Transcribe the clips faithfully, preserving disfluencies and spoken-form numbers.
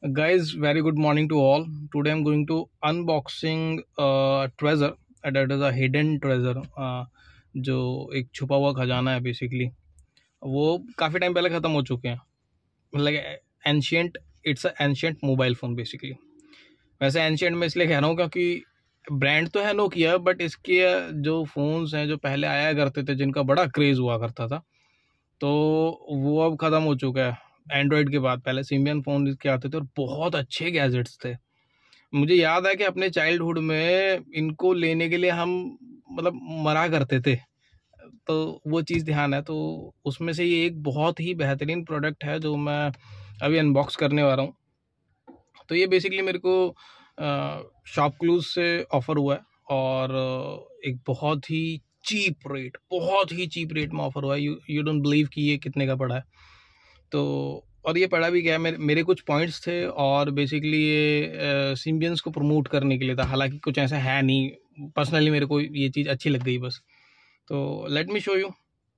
Guys, very good morning to all. Today I'm going to unboxing a treasure. uh, That is a hidden treasure. uh, जो एक छुपा हुआ खजाना है basically, वो काफ़ी टाइम पहले ख़त्म हो चुके हैं. मतलब ancient, it's a ancient mobile phone basically. वैसे एंशियंट में इसलिए कह रहा हूँ क्योंकि ब्रांड तो है नोकिया, बट इसके जो फ़ोन्स हैं जो पहले आया करते थे, जिनका बड़ा क्रेज़ हुआ करता था, तो वो अब ख़त्म हो चुका है. एंड्रॉयड के बाद पहले सिम्बियन फ़ोन इसके आते थे और बहुत अच्छे गैजेट्स थे. मुझे याद है कि अपने चाइल्डहुड में इनको लेने के लिए हम मतलब मरा करते थे, तो वो चीज़ ध्यान है. तो उसमें से ये एक बहुत ही बेहतरीन प्रोडक्ट है जो मैं अभी अनबॉक्स करने वाला हूँ. तो ये बेसिकली मेरे को शॉप क्लूज से ऑफ़र हुआ है, और एक बहुत ही चीप रेट बहुत ही चीप रेट में ऑफ़र हुआ है. यू यू डोंट बिलीव कि ये कितने का पड़ा है. तो और ये पड़ा भी गया, मेरे मेरे कुछ पॉइंट्स थे, और बेसिकली ये सिम्बियंस को प्रमोट करने के लिए था. हालांकि कुछ ऐसा है नहीं, पर्सनली मेरे को ये चीज़ अच्छी लग गई बस. तो let me show you.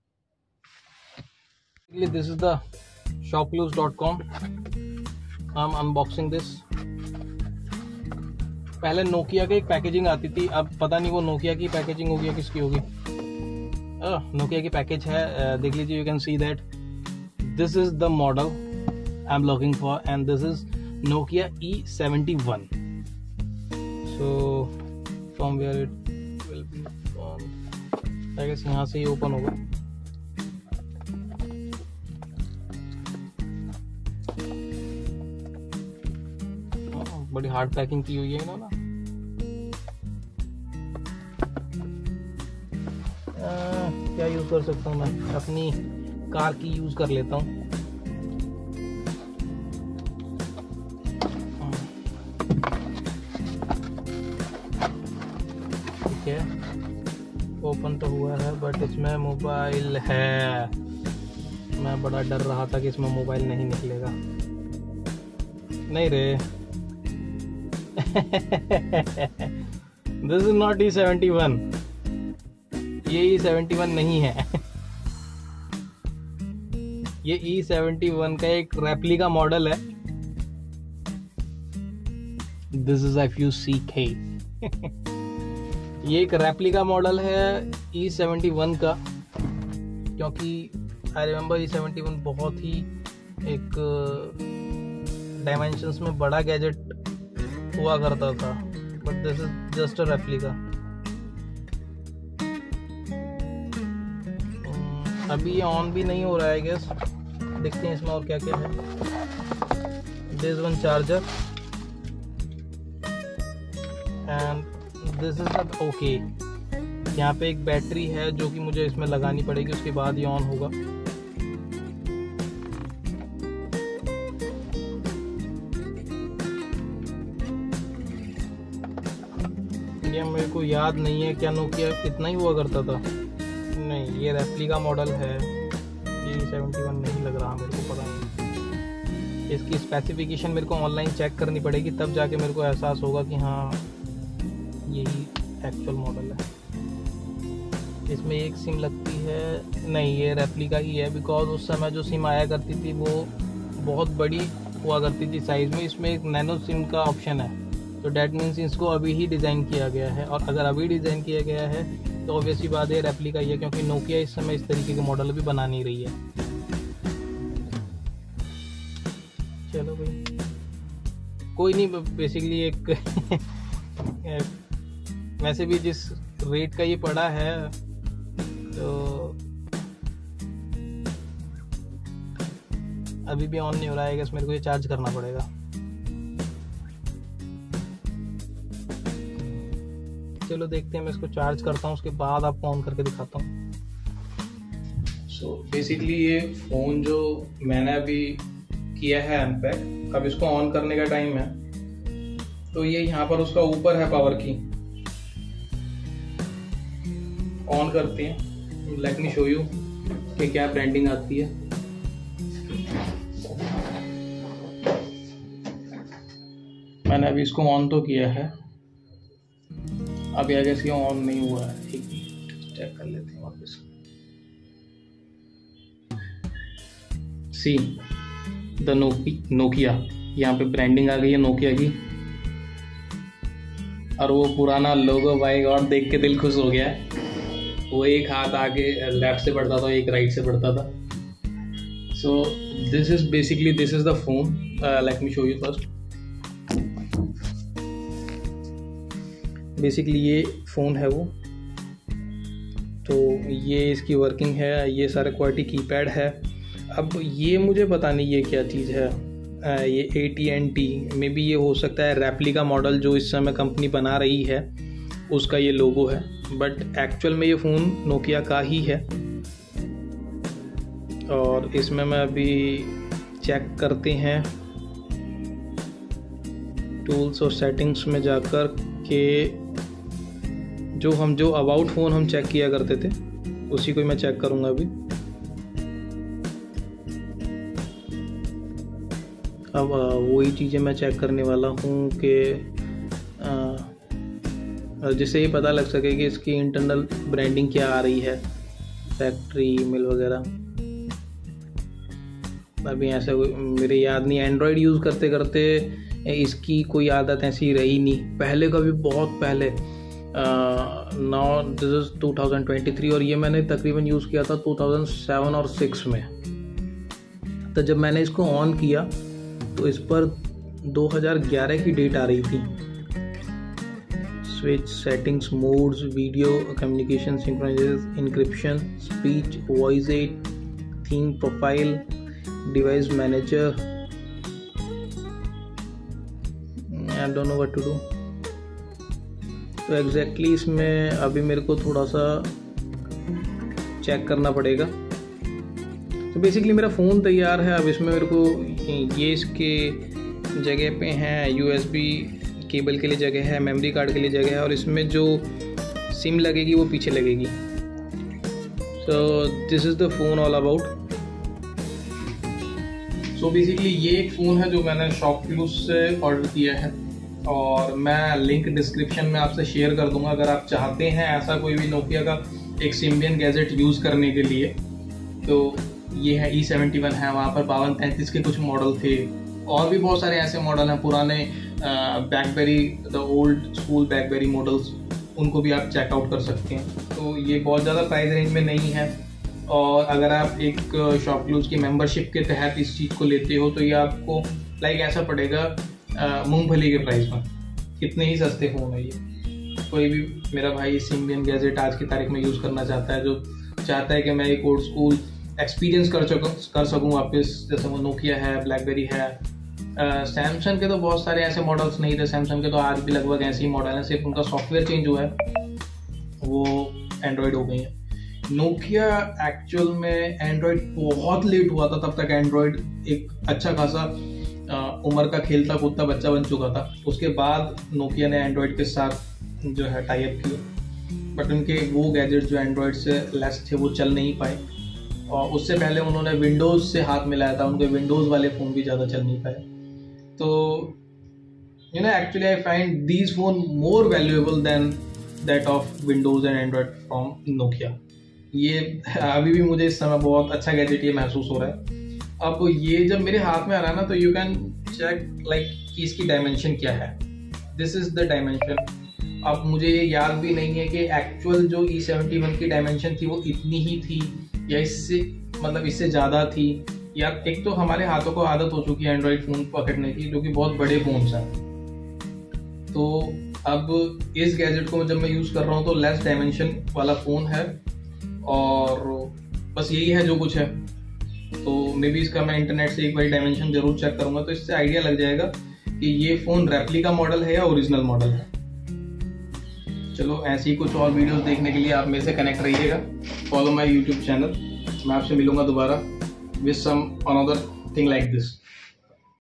This is the ShopClues dot com. I am unboxing this. पहले नोकिया की एक पैकेजिंग आती थी, अब पता नहीं वो नोकिया की पैकेजिंग होगी या किसकी होगी. नोकिया की पैकेज है, देख लीजिए. You can see that this is the model I'm looking for, and this is Nokia E seventy-one. So from where it will be from, I guess यहाँ से ही ओपन होगा. बड़ी हार्ड पैकिंग की हुई है इन्होंने. क्या यूज कर सकता हूँ मैं, अपनी कार की यूज कर लेता हूँ. ठीक है, ओपन तो हुआ है, बट इसमें मोबाइल है. मैं बड़ा डर रहा था कि इसमें मोबाइल नहीं निकलेगा. नहीं रे. This is not E seventy one. ये ई सेवेंटी वन नहीं है. ये ई सेवेंटी वन का एक रेप्लिका मॉडल है. This is F U C K. ये एक रेप्लिका मॉडल है ई सेवेंटी वन का, क्योंकि I remember E seventy one बहुत ही एक डायमेंशंस में बड़ा गैजेट हुआ करता था, but this is just a replica. अभी ये ऑन भी नहीं हो रहा है गेस. देखते हैं इसमें और क्या क्या है. This one charger and this is the okay. यहाँ पे एक बैटरी है जो कि मुझे इसमें लगानी पड़ेगी, उसके बाद ये ऑन होगा. ये मेरे को याद नहीं है क्या नोकिया कितना ही हुआ करता था. नहीं, ये रेप्लिका मॉडल है. ई सेवेंटी वन नहीं लग रहा, मेरे को पता नहीं. इसकी स्पेसिफिकेशन मेरे को ऑनलाइन चेक करनी पड़ेगी, तब जाके मेरे को एहसास होगा कि हाँ यही एक्चुअल मॉडल है. इसमें एक सिम लगती है. नहीं, ये रेप्लिका ही है, बिकॉज उस समय जो सिम आया करती थी वो बहुत बड़ी हुआ करती थी साइज़ में. इसमें एक नैनो सिम का ऑप्शन है, तो डैट मीन्स इसको अभी ही डिज़ाइन किया गया है. और अगर अभी डिज़ाइन किया गया है तो ऑब्वियसली बात है रेप्लिका ही है, क्योंकि नोकिया इस समय इस तरीके के मॉडल भी बना नहीं रही है. चलो भाई, कोई नहीं. बेसिकली एक वैसे भी जिस रेट का ये पड़ा है, तो अभी भी ऑन नहीं हो रहा है. मेरे को ये चार्ज करना पड़ेगा. चलो देखते हैं, मैं इसको चार्ज करता हूँ, उसके बाद आपको ऑन करके दिखाता हूँ. सो बेसिकली ये फ़ोन जो मैंने अभी किया है अनपैक, अब इसको ऑन करने का टाइम है. तो ये यहाँ पर उसका ऊपर है पावर की. ऑन करते हैं. लेट मी शो यू कि क्या ब्रांडिंग आती है. मैंने अभी इसको ऑन तो किया है, अभी आगे इसकी ऑन नहीं हुआ है. एक चेक कर लेते हैं वापस. सी द नोकिया यहाँ पे ब्रांडिंग आ गई है नोकिया की, और वो पुराना लोगो भाई और देख के दिल खुश हो गया है। वो एक हाथ आगे लेफ्ट से बढ़ता था, एक राइट से बढ़ता था। So this is basically this is the phone. Let me show you first. Basically ये फ़ोन है वो, तो ये इसकी वर्किंग है, ये सारा क्वालिटी कीपैड है। अब ये मुझे पता नहीं ये क्या चीज़ है, आ, ये A T N T maybe ये हो सकता है रेप्लिका मॉडल जो इस समय कंपनी बना रही है उसका ये लोगो है, बट एक्चुअल में ये फ़ोन नोकिया का ही है। और इसमें मैं अभी चेक करते हैं टूल्स और सेटिंग्स में जाकर के जो हम जो अबाउट फ़ोन हम चेक किया करते थे उसी को मैं चेक करूँगा अभी। अब वही चीज़ें मैं चेक करने वाला हूँ कि जिससे ये पता लग सके कि इसकी इंटरनल ब्रांडिंग क्या आ रही है, फैक्ट्री ईमेल वगैरह। अभी ऐसा कोई मेरे याद नहीं, एंड्रॉयड यूज़ करते करते इसकी कोई आदत ऐसी रही नहीं। पहले का भी बहुत पहले, now this is two thousand twenty three और ये मैंने तकरीबन यूज़ किया था टू थाउजेंड सेवन और सिक्स में। तो जब मैंने इसको ऑन किया तो इस पर दो हज़ार ग्यारह की डेट आ रही थी। Switch settings, modes, video communication, synchronisation, encryption, speech, voice aid, theme, profile, device manager. I don't know what to do. तो एग्जैक्टली इसमें अभी मेरे को थोड़ा सा चेक करना पड़ेगा। तो बेसिकली मेरा फ़ोन तैयार है। अब इसमें मेरे को ये इसके जगह पे हैं, यूएसबी केबल के लिए जगह है, मेमोरी कार्ड के लिए जगह है, और इसमें जो सिम लगेगी वो पीछे लगेगी। So this is the phone all about. So basically ये एक फ़ोन है जो मैंने शॉपक्लूज से ऑर्डर किया है, और मैं लिंक डिस्क्रिप्शन में आपसे शेयर कर दूंगा। अगर आप चाहते हैं ऐसा कोई भी नोकिया का एक सिम्बियन गैजेट यूज़ करने के लिए, तो ये है ई सेवेंटी वन है। वहाँ पर बावन तैंतीस के कुछ मॉडल थे, और भी बहुत सारे ऐसे मॉडल हैं पुराने BlackBerry, the old school BlackBerry models, उनको भी आप चेकआउट कर सकते हैं। तो ये बहुत ज़्यादा प्राइस रेंज में नहीं है, और अगर आप एक शॉपक्लूज की मेंबरशिप के तहत इस चीज़ को लेते हो तो ये आपको लाइक ऐसा पड़ेगा मूंगफली के प्राइस में। कितने ही सस्ते फ़ोन है ये। कोई भी मेरा भाई सिम्बियन गैजेट आज की तारीख में यूज़ करना चाहता है, जो चाहता है कि मैं एक ओल्ड स्कूल एक्सपीरियंस कर सकूँ कर सकूँ वापस, जैसे वो नोकिया है, ब्लैकबेरी है, सैमसंग के तो बहुत सारे ऐसे मॉडल्स नहीं थे। सैमसंग के तो आज भी लगभग ऐसे ही मॉडल हैं, सिर्फ उनका सॉफ्टवेयर चेंज हुआ है, वो एंड्रॉयड हो गई है। नोकिया एक्चुअल में एंड्रॉयड बहुत लेट हुआ था, तब तक एंड्रॉयड एक अच्छा खासा उम्र का खेलता कूदता बच्चा बन चुका था। उसके बाद नोकिया ने एंड्रॉयड के साथ जो है टाई अप किया, बट उनके वो गैजेट जो एंड्रॉयड से लेस थे वो चल नहीं पाए, और उससे पहले उन्होंने विंडोज़ से हाथ मिलाया था, उनके विंडोज़ वाले फ़ोन भी ज़्यादा चल नहीं पाए। तो you know actually I find these phone more valuable than that of Windows and Android from Nokia. ये अभी भी मुझे इस समय बहुत अच्छा गैजेट ये महसूस हो रहा है। अब ये जब मेरे हाथ में आ रहा है ना, तो यू कैन चेक लाइक कि इसकी डायमेंशन क्या है। This is the dimension. अब मुझे ये याद भी नहीं है कि एक्चुअल जो ई सेवेंटी वन की डायमेंशन थी वो इतनी ही थी या इससे मतलब इससे ज़्यादा थी, या एक तो हमारे हाथों को आदत हो चुकी है एंड्रॉयड फ़ोन पकड़ने की, जो कि बहुत बड़े फ़ोन्स हैं। तो अब इस गैजेट को जब मैं यूज़ कर रहा हूँ तो लेस डायमेंशन वाला फ़ोन है, और बस यही है जो कुछ है। तो मे बी इसका मैं इंटरनेट से एक बार डायमेंशन जरूर चेक करूंगा, तो इससे आइडिया लग जाएगा कि ये फ़ोन रेप्लिका मॉडल है या ओरिजिनल मॉडल है। चलो, ऐसी कुछ और वीडियोस देखने के लिए आप मेरे से कनेक्ट रहिएगा। Follow my YouTube channel. मैं आपसे मिलूंगा दोबारा with some another thing like this.